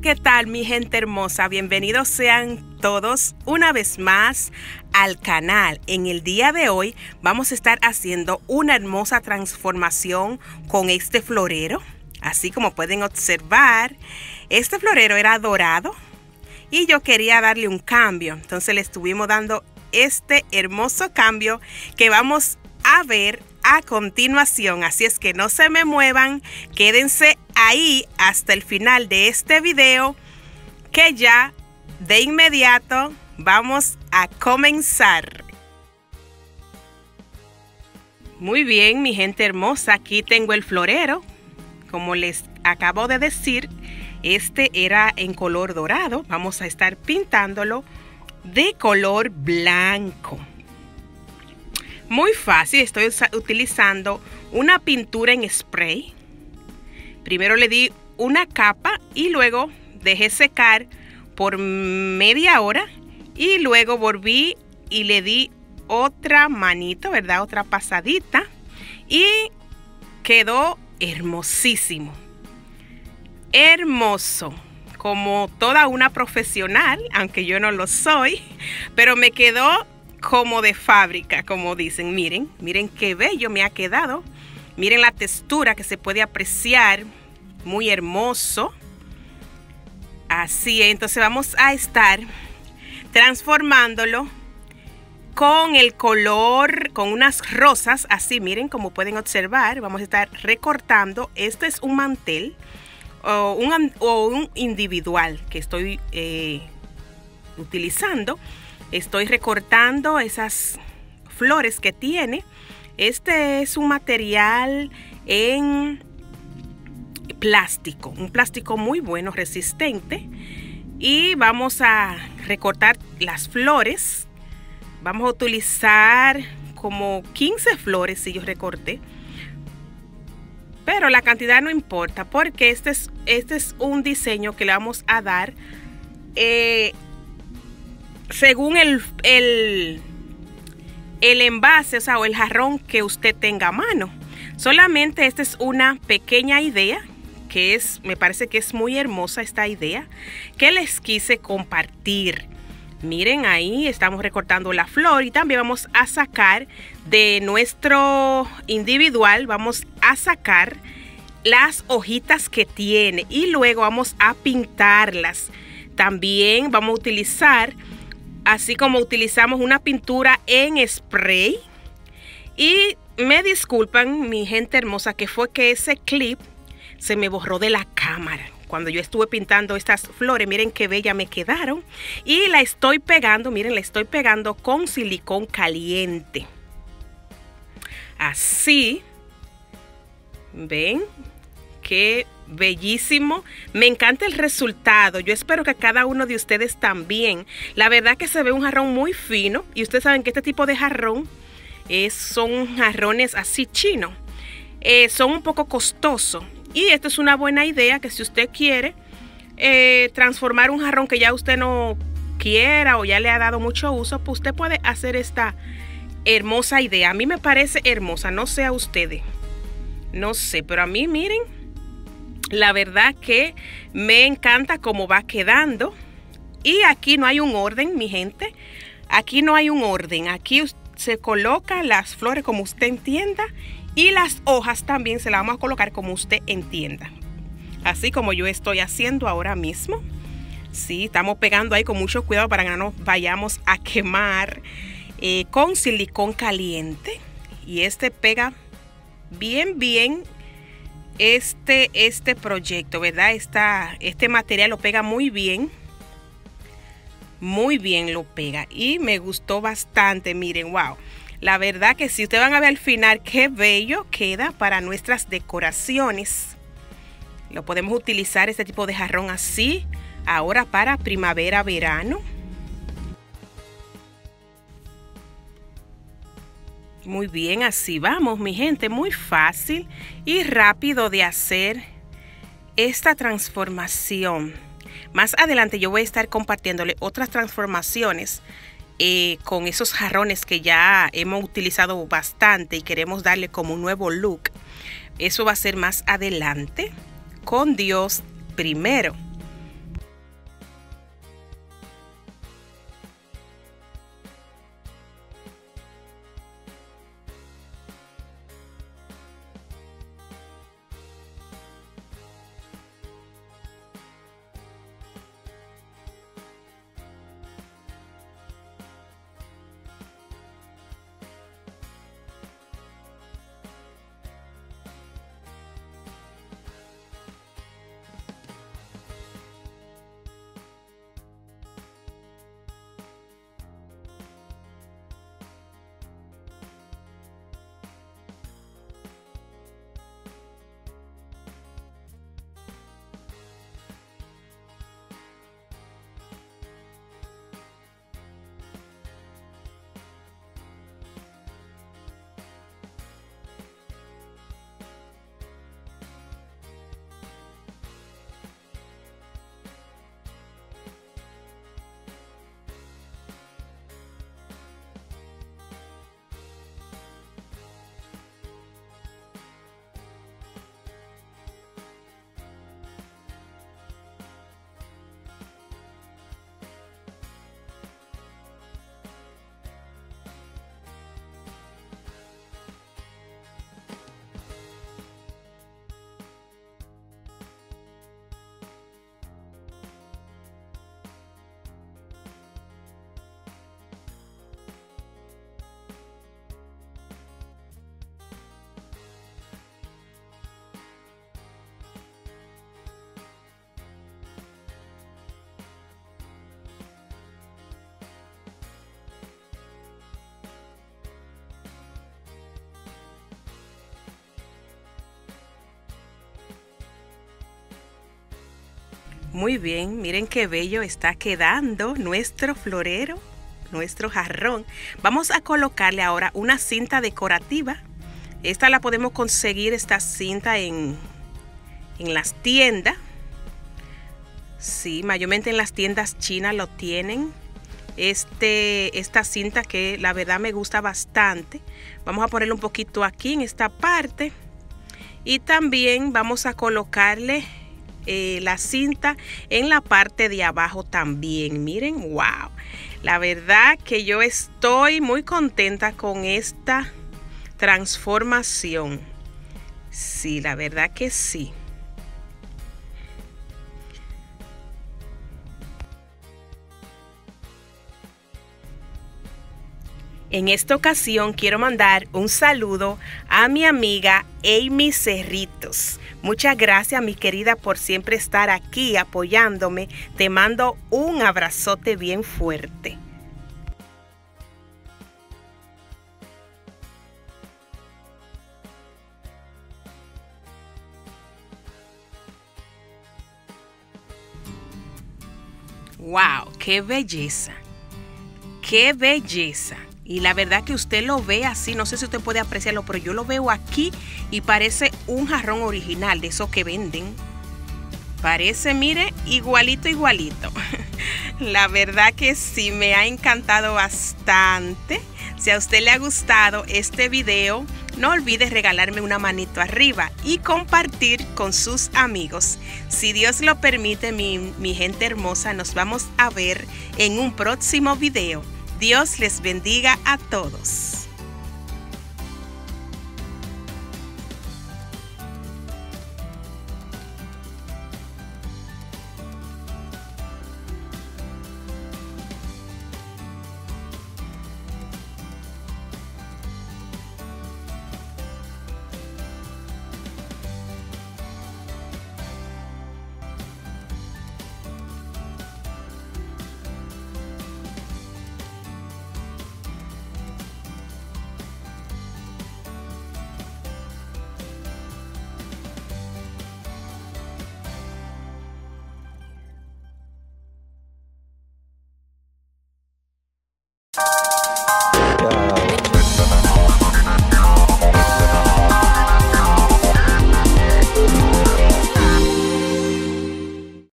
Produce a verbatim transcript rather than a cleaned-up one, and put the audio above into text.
¿qué tal mi gente hermosa? Bienvenidos sean todos una vez más al canal. En el día de hoy vamos a estar haciendo una hermosa transformación con este florero. Así como pueden observar, este florero era dorado y yo quería darle un cambio. Entonces le estuvimos dando este hermoso cambio que vamos a ver a continuación. Así es que no se me muevan, quédense ahí hasta el final de este video, que ya de inmediato vamos a comenzar. Muy bien, mi gente hermosa, aquí tengo el florero. Como les acabo de decir, este era en color dorado. Vamos a estar pintándolo de color blanco. Muy fácil, estoy utilizando una pintura en spray. Primero le di una capa y luego dejé secar por media hora y luego volví y le di otra manito, ¿verdad? Otra pasadita y quedó hermosísimo. Hermoso, como toda una profesional, aunque yo no lo soy, pero me quedó como de fábrica, como dicen. Miren, miren qué bello me ha quedado. Miren la textura que se puede apreciar, muy hermoso. Así, entonces vamos a estar transformándolo con el color, con unas rosas, así miren como pueden observar. Vamos a estar recortando. Este es un mantel o un, o un individual que estoy eh, utilizando. Estoy recortando esas flores que tiene. Este es un material en plástico, un plástico muy bueno, resistente. Y vamos a recortar las flores. Vamos a utilizar como quince flores si yo recorté. Pero la cantidad no importa, porque este es, este es un diseño que le vamos a dar eh, según el, el, el envase, o sea, o el jarrón que usted tenga a mano. Solamente esta es una pequeña idea, que es, me parece que es muy hermosa esta idea, que les quise compartir. Miren, ahí estamos recortando la flor y también vamos a sacar de nuestro individual, vamos a sacar las hojitas que tiene y luego vamos a pintarlas. También vamos a utilizar, así como utilizamos una pintura en spray. Y me disculpan mi gente hermosa, que fue que ese clip se me borró de la cámara cuando yo estuve pintando estas flores. Miren qué bella me quedaron. Y la estoy pegando, miren, la estoy pegando con silicón caliente. Así. ¿Ven? Qué bellísimo. Me encanta el resultado. Yo espero que cada uno de ustedes también. La verdad que se ve un jarrón muy fino. Y ustedes saben que este tipo de jarrón es, son jarrones así chinos. Eh, son un poco costosos. Y esto es una buena idea, que si usted quiere eh, transformar un jarrón que ya usted no quiera o ya le ha dado mucho uso, pues usted puede hacer esta hermosa idea. A mí me parece hermosa, no sé a ustedes. No sé, pero a mí miren, la verdad que me encanta cómo va quedando. Y aquí no hay un orden, mi gente. Aquí no hay un orden. Aquí se colocan las flores como usted entienda. Y las hojas también se las vamos a colocar como usted entienda. Así como yo estoy haciendo ahora mismo. Sí, estamos pegando ahí con mucho cuidado para que no nos vayamos a quemar eh, con silicón caliente. Y este pega bien, bien este, este proyecto, ¿verdad? Esta, este material lo pega muy bien. Muy bien lo pega. Y me gustó bastante, miren, wow. La verdad que si ustedes van a ver al final qué bello queda para nuestras decoraciones. Lo podemos utilizar este tipo de jarrón así ahora para primavera, verano. Muy bien, así vamos mi gente. Muy fácil y rápido de hacer esta transformación. Más adelante yo voy a estar compartiéndole otras transformaciones Eh, con esos jarrones que ya hemos utilizado bastante y queremos darle como un nuevo look. Eso va a ser más adelante, con Dios primero. Muy bien, miren qué bello está quedando nuestro florero, nuestro jarrón. Vamos a colocarle ahora una cinta decorativa. Esta la podemos conseguir, esta cinta, en, en las tiendas. Sí, mayormente en las tiendas chinas lo tienen. Este, esta cinta que la verdad me gusta bastante. Vamos a ponerle un poquito aquí en esta parte. Y también vamos a colocarle eh, la cinta en la parte de abajo también. Miren, wow. La verdad que yo estoy muy contenta con esta transformación. Sí, la verdad que sí. En esta ocasión quiero mandar un saludo a mi amiga Amy Cerritos. Muchas gracias, mi querida, por siempre estar aquí apoyándome. Te mando un abrazote bien fuerte. ¡Wow! ¡Qué belleza! ¡Qué belleza! Y la verdad que usted lo ve así, no sé si usted puede apreciarlo, pero yo lo veo aquí y parece un jarrón original de esos que venden. Parece, mire, igualito, igualito. La verdad que sí, me ha encantado bastante. Si a usted le ha gustado este video, no olvide regalarme una manito arriba y compartir con sus amigos. Si Dios lo permite, mi, mi gente hermosa, nos vamos a ver en un próximo video. Dios les bendiga a todos.